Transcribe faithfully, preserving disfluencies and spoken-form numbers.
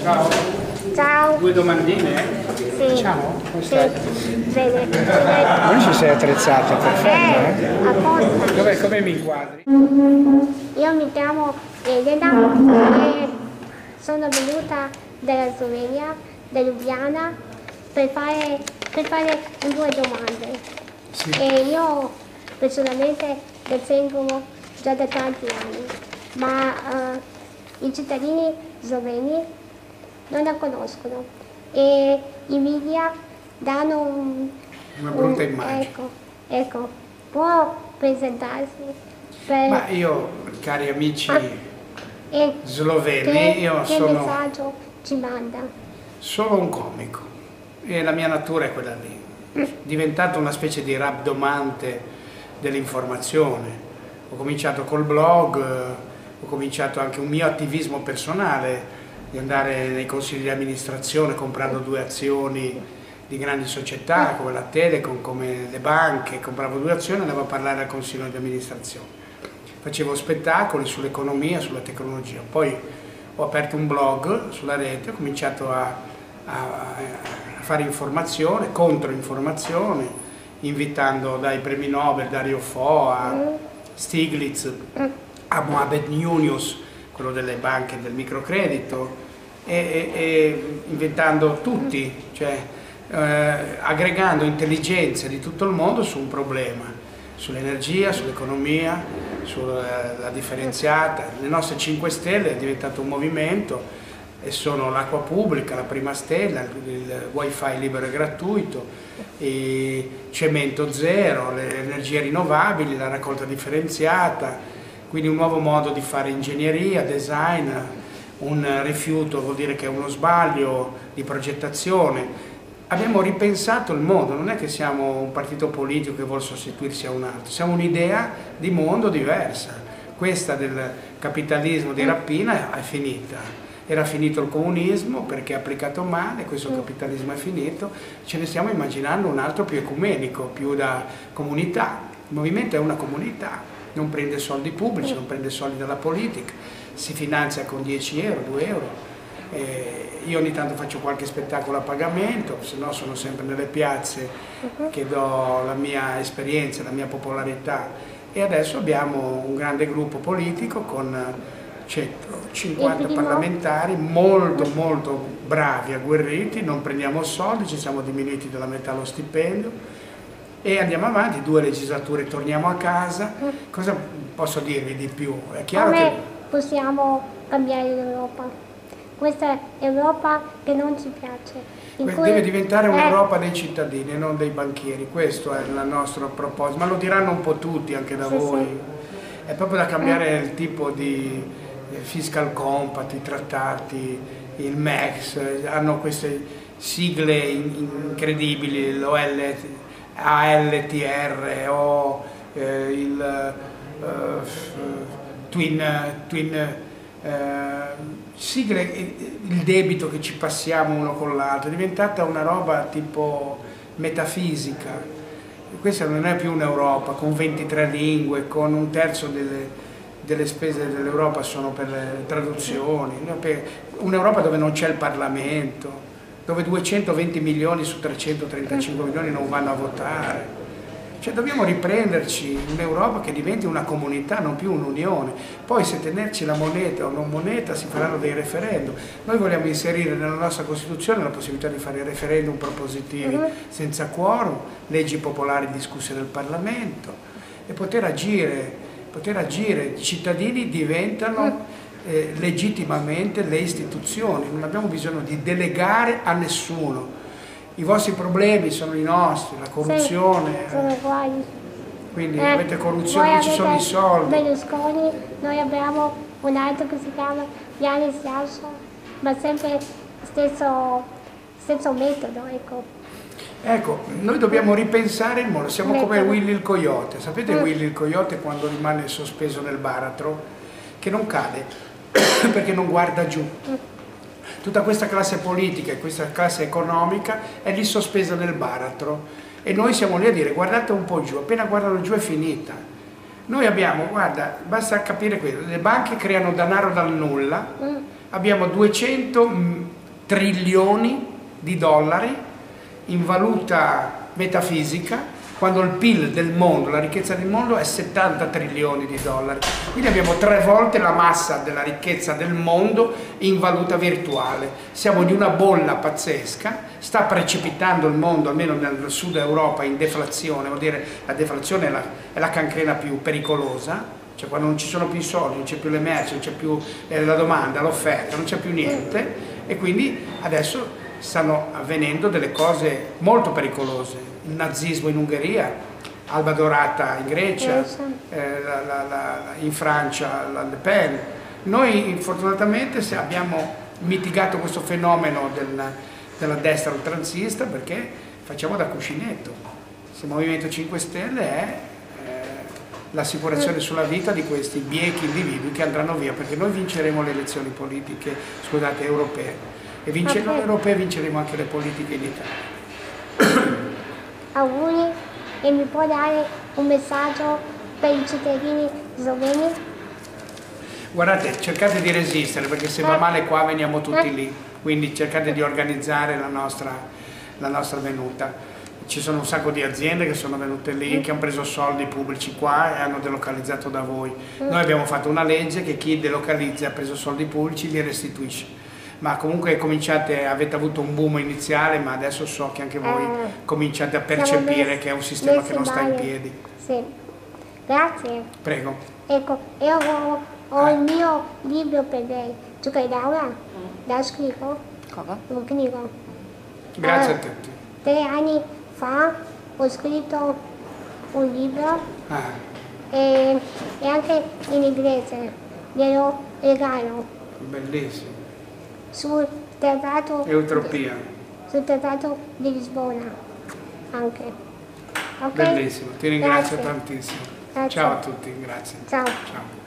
Ciao. Ciao. Due domandine? Sì. Facciamo? Come stai? Sì. Bene. Bene. Non ci sei attrezzata, perfetto, eh? Eh, apposta. Dov'è, come mi inquadri? Io mi chiamo Elena e sono venuta dalla Slovenia, da Ljubljana, per fare, per fare due domande. Sì. E io personalmente le seguo già da tanti anni, ma uh, i cittadini sloveni non la conoscono e i media danno un, Una brutta un- immagine. Ecco, ecco, può presentarsi per... Ma io, cari amici e sloveni, che, io che sono messaggio ci manda? solo un comico e la mia natura è quella lì. Diventato una specie di rabdomante dell'informazione. Ho cominciato col blog, ho cominciato anche un mio attivismo personale di andare nei consigli di amministrazione comprando due azioni di grandi società come la Telecom, come le banche, compravo due azioni e andavo a parlare al consiglio di amministrazione. Facevo spettacoli sull'economia, sulla tecnologia. Poi ho aperto un blog sulla rete, ho cominciato a, a, a fare informazione, controinformazione, invitando dai premi Nobel, Dario Fo, a Stiglitz, a Mohamed Yunus, quello delle banche e del microcredito, e, e, e inventando tutti, cioè eh, aggregando intelligenze di tutto il mondo su un problema, sull'energia, sull'economia, sulla differenziata. Le nostre cinque Stelle è diventato un movimento e sono l'acqua pubblica, la prima stella, il wifi libero e gratuito, il cemento zero, le energie rinnovabili, la raccolta differenziata, quindi un nuovo modo di fare ingegneria, design. Un rifiuto vuol dire che è uno sbaglio di progettazione. Abbiamo ripensato il mondo, non è che siamo un partito politico che vuole sostituirsi a un altro, siamo un'idea di mondo diversa. Questa del capitalismo di rapina è finita. Era finito il comunismo perché è applicato male, questo capitalismo è finito, ce ne stiamo immaginando un altro più ecumenico, più da comunità. Il movimento è una comunità, non prende soldi pubblici, non prende soldi dalla politica, si finanzia con dieci euro, due euro. Eh, io ogni tanto faccio qualche spettacolo a pagamento, se no sono sempre nelle piazze che do la mia esperienza, la mia popolarità, e adesso abbiamo un grande gruppo politico con centocinquanta parlamentari molto molto bravi, agguerriti, non prendiamo soldi, ci siamo diminuiti della metà lo stipendio e andiamo avanti, due legislature, torniamo a casa. Cosa posso dirvi di più? È chiaro Come che possiamo cambiare l'Europa? Questa Europa che non ci piace. in cui- deve diventare eh, un'Europa dei cittadini e non dei banchieri, questo è il nostro proposito, ma lo diranno un po' tutti anche da Sì, voi. sì. È proprio da cambiare il tipo di fiscal compact, i trattati, il M E X, hanno queste sigle in- incredibili, l'O L, A L T R o eh, il eh, Twin, twin eh, sigle, il debito che ci passiamo uno con l'altro, è diventata una roba tipo metafisica. Questa non è più un'Europa con ventitré lingue, con un terzo delle, delle spese dell'Europa sono per le traduzioni, un'Europa dove non c'è il Parlamento, dove duecentoventi milioni su trecentotrentacinque milioni non vanno a votare. Cioè dobbiamo riprenderci un'Europa che diventi una comunità, non più un'unione. Poi se tenerci la moneta o non moneta si faranno dei referendum. Noi vogliamo inserire nella nostra Costituzione la possibilità di fare referendum propositivi senza quorum, leggi popolari discusse nel Parlamento e poter agire, poter agire. I cittadini diventano eh, legittimamente le istituzioni, non abbiamo bisogno di delegare a nessuno. I vostri problemi sono i nostri, la corruzione, Sì, sono uguali. quindi Eh, avete corruzione, voi non ci sono i avete soldi. Berlusconi, noi abbiamo un altro che si chiama Gianni Sciascia, ma sempre stesso, stesso metodo, ecco. Ecco, noi dobbiamo ripensare il mondo, siamo come Metodo. Willy il Coyote, sapete Mm. Willy il Coyote quando rimane sospeso nel baratro, che non cade perché non guarda giù. Tutta questa classe politica e questa classe economica è lì sospesa nel baratro e noi siamo lì a dire guardate un po' giù, appena guardano giù è finita. Noi abbiamo, guarda, basta capire questo, le banche creano denaro dal nulla, Mm. abbiamo duecento trilioni di dollari in valuta metafisica, quando il P I L del mondo, la ricchezza del mondo è settanta trilioni di dollari. Quindi abbiamo tre volte la massa della ricchezza del mondo in valuta virtuale. Siamo di una bolla pazzesca, sta precipitando il mondo, almeno nel sud Europa, in deflazione. Vuol dire la deflazione è la, è la cancrena più pericolosa, cioè quando non ci sono più i soldi, non c'è più le merci, non c'è più eh, la domanda, l'offerta, non c'è più niente, e quindi adesso stanno avvenendo delle cose molto pericolose. Il nazismo in Ungheria, Alba Dorata in Grecia, eh, la, la, la, in Francia la Le Pen. Noi fortunatamente abbiamo mitigato questo fenomeno del, della destra oltranzista perché facciamo da cuscinetto. Se il Movimento cinque Stelle è eh, l'assicurazione sulla vita di questi biechi individui che andranno via, perché noi vinceremo le elezioni politiche, scusate, europee, e vincendo le europee vinceremo anche le politiche in Italia. Auguri, e mi può dare un messaggio per i cittadini sloveni? Guardate, cercate di resistere, perché se va male qua veniamo tutti lì, quindi cercate di organizzare la nostra, la nostra venuta. Ci sono un sacco di aziende che sono venute lì, che hanno preso soldi pubblici qua e hanno delocalizzato da voi. Noi abbiamo fatto una legge che chi delocalizza e ha preso soldi pubblici li restituisce. Ma comunque cominciate, avete avuto un boom iniziale, ma adesso so che anche voi eh, cominciate a percepire che è un sistema che non sta in piedi. Sì, grazie. Prego. Ecco, io ho, ho eh. il mio libro per lei. Tu che Laura? La scrivo? Cosa? Un knjigo. Grazie uh, a tutti. Tre anni fa ho scritto un libro ah. e, e anche in inglese. Glielo regalo. Bellissimo. Sul trattato Eutropia. Sul trattato di Lisbona anche. Okay? Bellissimo, ti ringrazio Grazie. tantissimo. Grazie. Ciao a tutti, grazie. Ciao. Ciao.